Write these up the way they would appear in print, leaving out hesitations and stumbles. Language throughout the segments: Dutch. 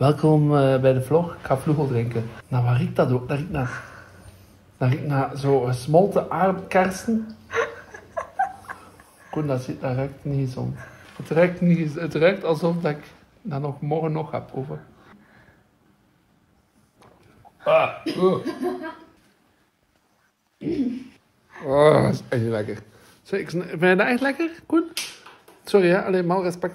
Welkom bij de vlog. Ik ga vloegel drinken. Nou, waar riekt dat ook? Dat riekt naar zo gesmolten aardkersen. Koen, dat ruikt niet gezond. Het ruikt alsof dat ik dat nog morgen nog ga proeven. Oh, dat is echt lekker. Sorry, vind je dat echt lekker, Koen? Sorry, hè? Alleen maar respect.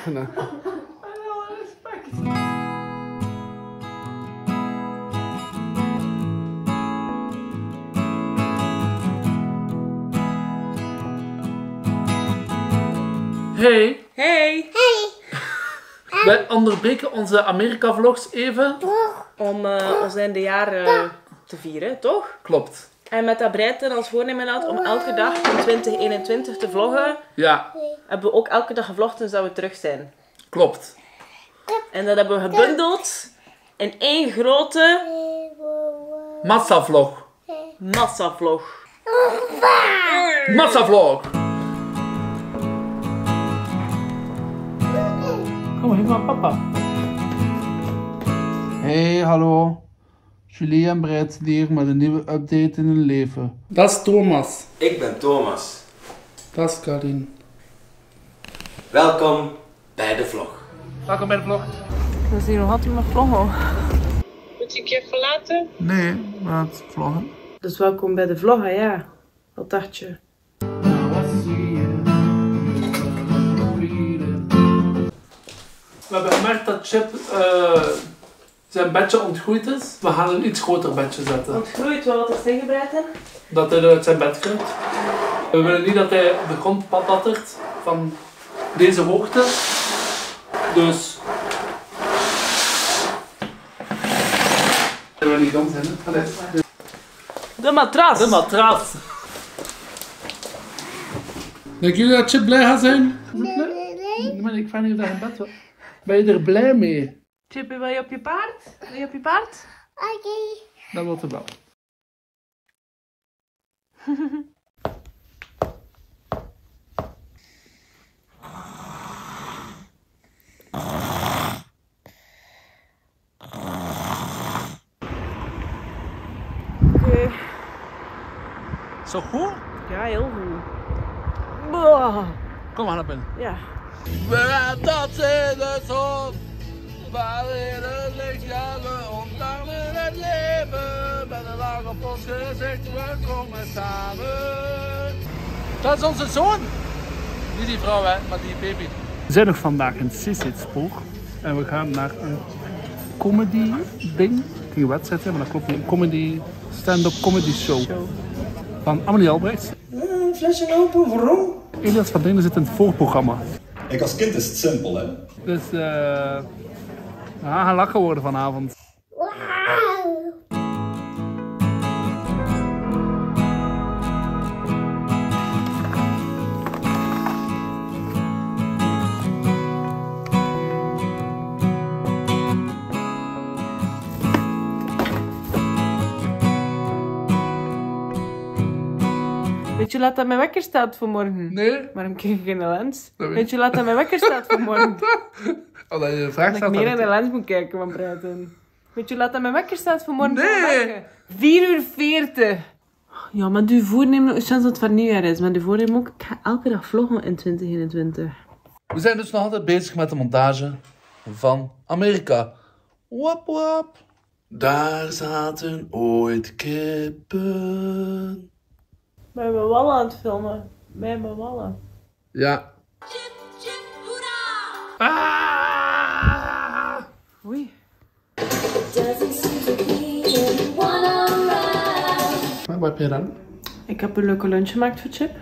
Hey. Hey. Wij onderbreken onze Amerika-vlogs even. Om ons eindejaar te vieren, toch? Klopt. En met dat Breiten als voornemen had om elke dag in 2021 te vloggen, Ja, hebben we ook elke dag gevlogd sinds dat we terug zijn. klopt. En dat hebben we gebundeld in één grote Massavlog. massavlog. Massavlog. Kom hier van papa. Hey, hallo. Julie en Breit hier met een nieuwe update in hun leven. Dat is Thomas. Ik ben Thomas. Dat is Karin. Welkom bij de vlog. Welkom bij de vlog. We zien nog altijd mijn vloggen. Moet ik je verlaten? Nee, maar het vloggen. Dus welkom bij de vloggen, ja. Wat dacht je? We hebben gemerkt dat Chip zijn bedje ontgroeid is. We gaan een iets groter bedje zetten. Ontgroeid wel wat er tegen Breiten? Dat hij uit zijn bed kruipt. We willen niet dat hij de grond patattert van deze hoogte. Dus... Dat wil niet dom zijn, hè? Allee. De matras! De matras. Denken jullie dat Chip blij gaat zijn? Nee. Maar ik vraag niet of dat in bed wil. Ben je er blij mee? Chippy, wil je op je paard? Wil je op je paard? Oké. Dat wil hij wel. Oké. Zo goed? Ja, heel goed. Boah. Kom maar naar binnen. Ja. We dat in de zon, waarin het licht jaren omarmen het leven. Met een lach op ons gezicht, we komen samen. Dat is onze zoon. Niet die vrouw, hè, maar die baby. We zijn nog vandaag in Sietspoor en we gaan naar een comedy ding. Geen wedstrijd, maar dat klopt niet. Een comedy, stand-up comedy show. Van Amelie Albrechts. Flesje open, waarom? Elias van Denen zit in het voorprogramma. Ik als kind is het simpel, hè? Dus we gaan lachen worden vanavond. Weet je hoe laat dat mijn wekker staat voor morgen? Nee? Waarom kijk ik in de lens? Dat weet Weet je hoe laat dat mijn wekker staat voor morgen? Omdat je vraagt Dat ik staat meer in dat de lens moet kijken van Breiten. Weet je hoe laat dat mijn wekker staat voor morgen? Nee. 4:40. Ja, maar doe voornemen, chance dat het van nieuwjaar is. Maar doe voornemen ook, ik ga elke dag vloggen in 2021. We zijn dus nog altijd bezig met de montage van Amerika. Wap wap. Daar zaten ooit kippen. We hebben wallen aan het filmen. We hebben wallen. Ja. Ah! Oei. Wat heb je dan? Ik heb een leuke lunch gemaakt voor Chip.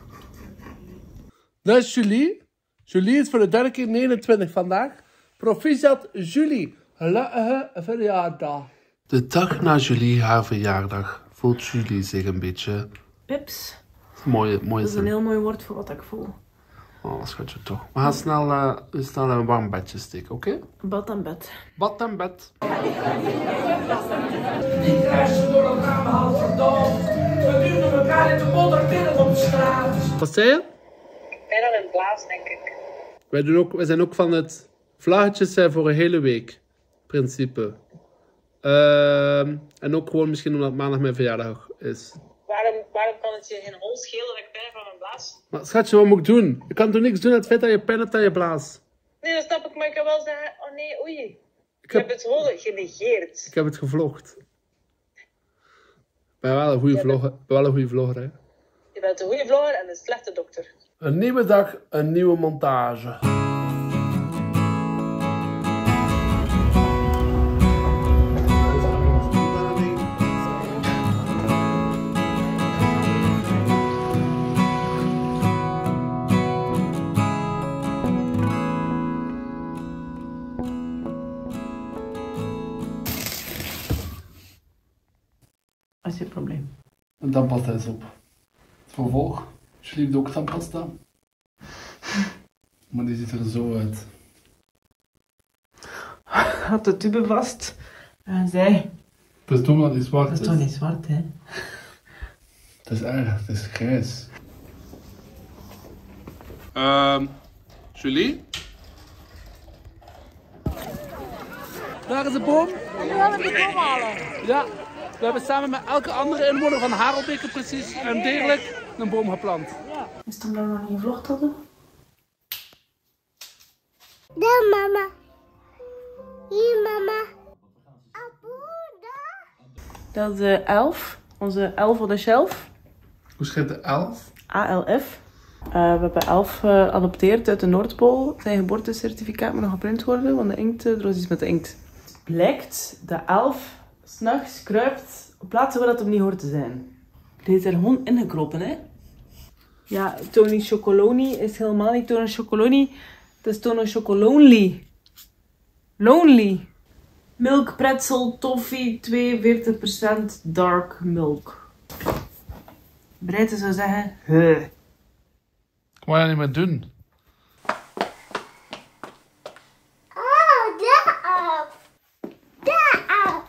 Dat is Julie. Julie is voor de derde keer 29 vandaag. Proficiat Julie. Gelukkige verjaardag. De dag na Julie haar verjaardag voelt Julie zich een beetje... Pips. Mooie Dat is een zin. heel mooi woord voor wat ik voel. Oh, schatje toch. We gaan snel een warm bedje steken, oké? Bad en bed. Bad en bed. Die crashen door elkaar half verdoofd. We duwden elkaar in de modder midden op de straat. Wat zei je? Ik ben al in het blaas, denk ik. Wij zijn ook van het vlaggetjes zijn voor een hele week. principe. En ook gewoon misschien omdat maandag mijn verjaardag is. Waarom kan het je geen hol schelen dat ik pijn van mijn blaas? Maar schatje, wat moet ik doen? Je kan toch niks doen aan het feit dat je pijn hebt aan je blaas? Nee, dat snap ik, maar ik kan wel zeggen, oh nee, oei. Ik Je hebt het gewoon genegeerd. Ik heb het gevlogd. Ik ben wel een goede vlogger, hè. Je bent een goede vlogger en een slechte dokter. Een nieuwe dag, een nieuwe montage. Wat is je probleem? Een tandpasta is op. Het vervolg. Jullie hebben ook tandpasta. Maar die ziet er zo uit. Had de tube vast en zei... Het is toch dat die zwart Dat is toch niet zwart, hè? Het is erg, het is grijs. Julie? Daar is de boom. We gaan de boom halen. Ja, we hebben samen met elke andere inwoner van Harelbeke precies en degelijk een boom geplant. Is het omdat we nog niet gevlogd hadden? Daar, mama. Hier, mama. Dat is de 11. Onze 11 op de shelf. Hoe schrijft de 11? ALF. We hebben 11 geadopteerd uit de Noordpool. Zijn geboortecertificaat moet nog geprint worden, want de inkt, er was iets met de inkt. Het blijkt dat 11 s'nachts kruipt op plaatsen waar dat hem niet hoort te zijn. Die is er gewoon ingekropen, hè? Ja, Tony Chocoloni is helemaal niet Tony Chocoloni. Het is Tony Chocolonely. Lonely. Milk pretzel toffee 42% dark milk. Breite zou zeggen, Wat ga je niet meer doen? Oh, daar af. Daar af.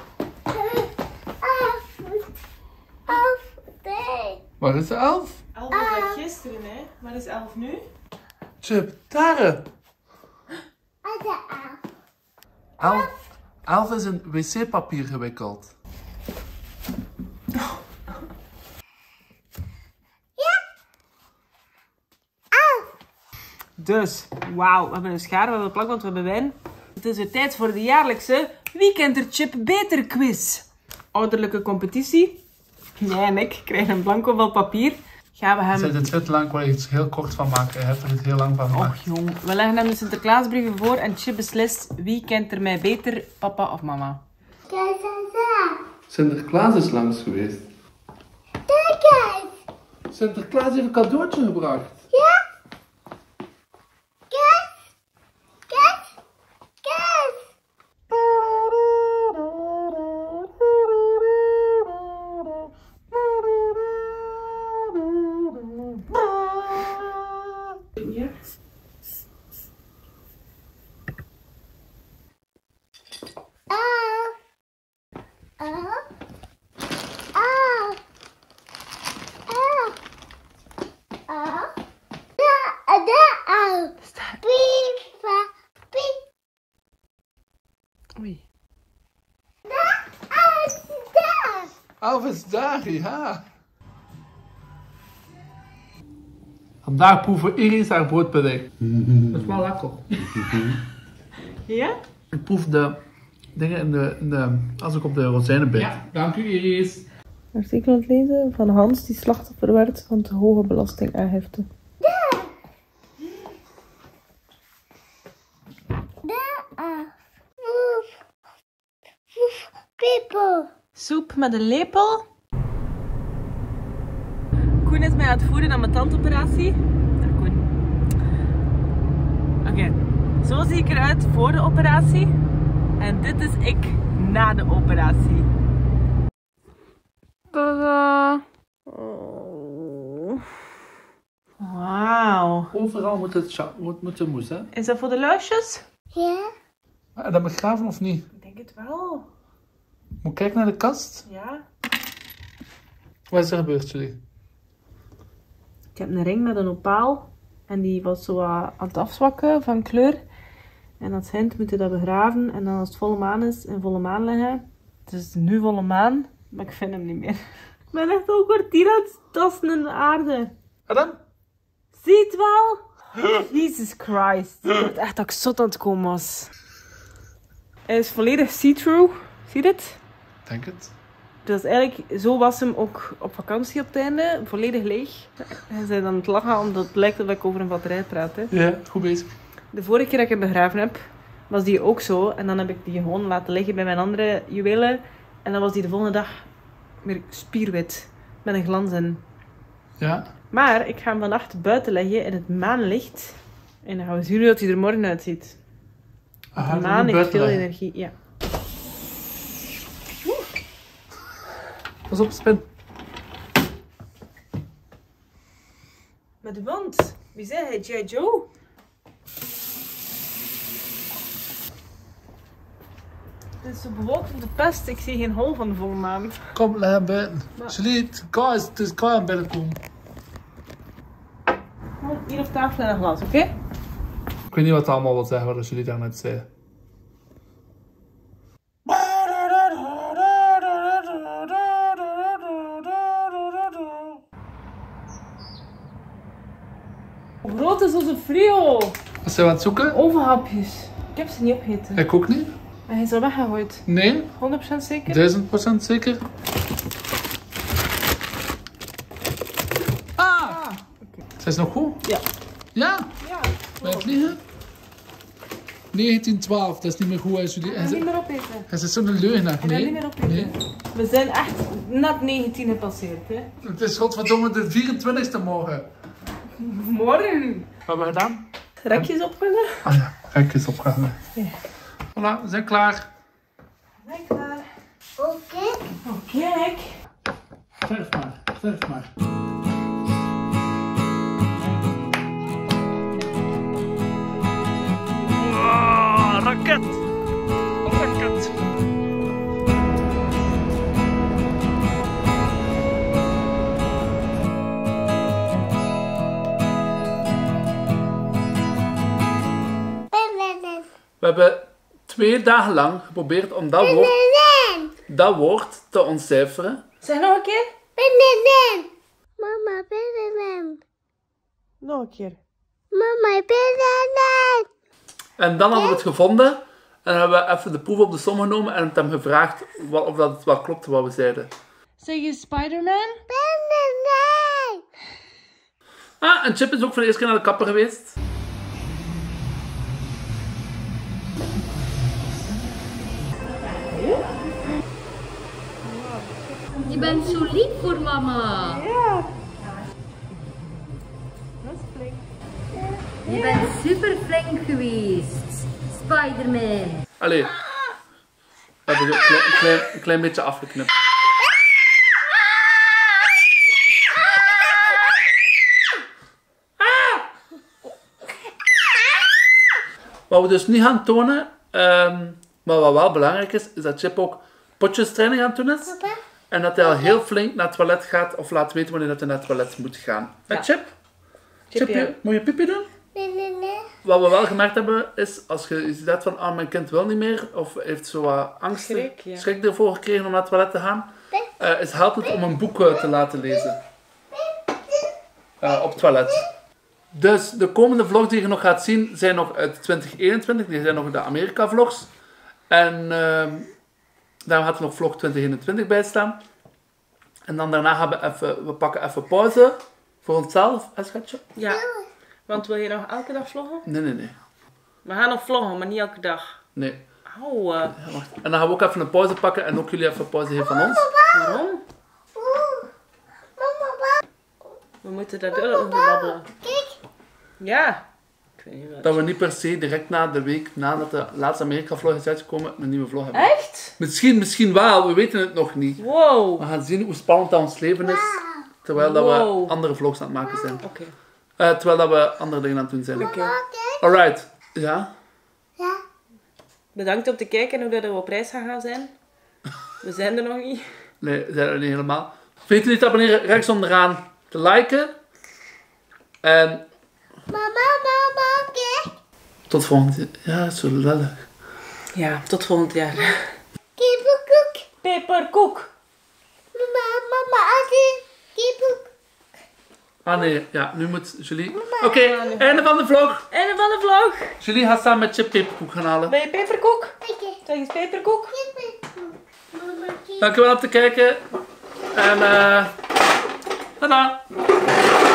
Af. Nee. Waar is de 11? 11 was dat gisteren, hè? Wat is 11 nu? Chip, daar! Daar af. 11 is in wc-papier gewikkeld. Dus, wauw, we hebben een schaar, we hebben een plakband, we hebben wijn. Het is weer tijd voor de jaarlijkse Weekender Chip Beter quiz. Ouderlijke competitie. Jij en ik krijgen een blanco vel papier. Gaan we hem... Zet het te lang, ik wil er iets heel kort van maken. Je hebt er iets heel lang van gemaakt. Och jong, we leggen hem de Sinterklaasbrieven voor en Chip beslist wie kent er mij beter, papa of mama. Kijk eens aan. Sinterklaas is langs geweest. Kijk eens. Sinterklaas heeft een cadeautje gebracht. Ja? Kijk. Kijk. Kijk. Hier. Oei. Elf is daar, ja. Vandaag proeven Iris haar broodpudding. Dat is wel lekker. Ja? Ik proef de dingen in de als ik op de rozijnen bijt. Ja, dank u Iris. Een artikel aan het lezen van Hans die slachtoffer werd van te hoge belastingaangifte. Soep met een lepel. Koen is mij aan het voeren aan mijn tandoperatie. Dag Koen. Oké, zo zie ik eruit voor de operatie. En dit is ik na de operatie. Tada! Oh. Wauw. Overal moet de moes, hè? Is dat voor de luisjes? Ja? Dat begraven of niet? Ik denk het wel. Moet ik kijken naar de kast? Ja. Wat is er gebeurd, jullie? Ik heb een ring met een opaal. En die was zo aan het afzwakken van kleur. En als het moet je dat begraven. En dan als het volle maan is, in volle maan leggen. Het is nu volle maan, maar ik vind hem niet meer. Ik ben echt al een kwartier aan het tasten in de aarde. En dan? Zie je het wel? Jesus Christ. Ik word echt dat ik zot aan het komen was. Hij is volledig see-through. Zie je het? Denk het. Dus eigenlijk, zo was hem ook op vakantie op het einde. Volledig leeg. Hij zei dan het lachen, omdat het lijkt dat ik over een batterij praat. Hè. Ja, goed bezig. De vorige keer dat ik hem begraven heb, was die ook zo. En dan heb ik die gewoon laten liggen bij mijn andere juwelen. En dan was die de volgende dag weer spierwit. Met een glans in. Ja. Maar ik ga hem vannacht buiten leggen in het maanlicht. En dan gaan we zien hoe hij er morgen uitziet. Aha, De maan heeft veel energie. Ja. Pas op, spin. Met de wand. Wie zei hij? G.I. Joe? Het is zo bewolkt van de pest. Ik zie geen hol van de volle maan. Kom, leg hem buiten. Juliet, het is kan aan binnenkomen. Hier op tafel en een glas, oké? Ik weet niet wat het allemaal wil zeggen wat Juliet daarnet zei. Hoe groot is onze frio? Wat zijn we aan het zoeken? Ovenhapjes. Ik heb ze niet opgegeten. Ik ook niet. Maar hij is al weggegooid. Nee, 100% zeker? 1000% zeker. Ah! Zijn ze nog goed? Ja. Ja? Ja. Blijf liggen. 1912, dat is niet meer goed. Ik ga niet meer opeten. Hij is zo'n leugenaar. Ik ga niet meer opeten. Nee. We zijn echt net 19 gepasseerd, hè. Het is godverdomme de 24e morgen. Morgen. Wat hebben we gedaan? Rekjes opvangen. Ah ja, rekjes opgehangen. Ja. Voilà, we zijn klaar. We zijn klaar. Oké. Oh, kijk. Verf maar, verf maar. Raket! Raket! We hebben 2 dagen lang geprobeerd om dat woord te ontcijferen. Zeg nog een keer. Mama, binnen. Nog een keer. Mama, binnen. En dan hadden we het gevonden. En hebben we even de proef op de som genomen en het hem gevraagd of dat het wel klopte wat we zeiden. Zeg je Spider-Man? Binnen. Ah, en Chip is ook voor de eerste keer naar de kapper geweest. Je bent zo lief voor mama. Ja. Dat is flink. Je bent super flink geweest. Spider-Man. Allee. We hebben een klein beetje afgeknipt. Wat we dus niet gaan tonen, maar wat wel belangrijk is, is dat Chip ook potjestraining aan het doen is. En dat hij al heel flink naar het toilet gaat of laat weten wanneer dat hij naar het toilet moet gaan. Ja. Chip? Ja. Moet je pipi doen? Binnen. Wat we wel gemerkt hebben, is als je ziet dat van mijn kind wil niet meer, of heeft zo wat angst, schrik ervoor gekregen om naar het toilet te gaan, is helpt het om een boek te laten lezen. Op het toilet. Dus de komende vlogs die je nog gaat zien, zijn nog uit 2021, die zijn nog de Amerika vlogs. En daar gaat er nog vlog 2021 bij staan. En dan daarna gaan we pakken even pauze voor onszelf, hè schatje? Ja. Want wil je nog elke dag vloggen? Nee. We gaan nog vloggen, maar niet elke dag. Nee. Auw. Ja, wacht. En dan gaan we ook even een pauze pakken en ook jullie even pauze geven van ons. Waarom? Mama, We moeten daar over babbelen. kijk. Ja. Ik weet niet wat. Dat we niet per se direct na de week nadat de laatste Amerika vlog is uitgekomen, een nieuwe vlog hebben. Echt? Misschien wel, we weten het nog niet. Wow. We gaan zien hoe spannend dat ons leven is, terwijl dat we Wow. andere vlogs aan het maken zijn. Oké. Terwijl dat we andere dingen aan het doen zijn. Oké. Alright. Ja? Ja. Bedankt om te kijken en hoe dat we op reis gaan zijn. We zijn er nog niet. Nee, zijn er niet helemaal. Vergeet niet te abonneren rechts onderaan te liken. En Mama, kijk. Tot volgend jaar. Ja, zo lullig. Ja, tot volgend jaar. Kippenkoek. Peperkoek. Mama, Adi. Kippenkoek. Ah nee, ja, nu moet Julie... Oké, einde van de vlog. Einde van de vlog. Julie gaat staan met je peperkoek gaan halen. Ben je peperkoek? Oké. Zeg eens peperkoek. Kippenkoek. Mama, Dankjewel om te kijken. En tada.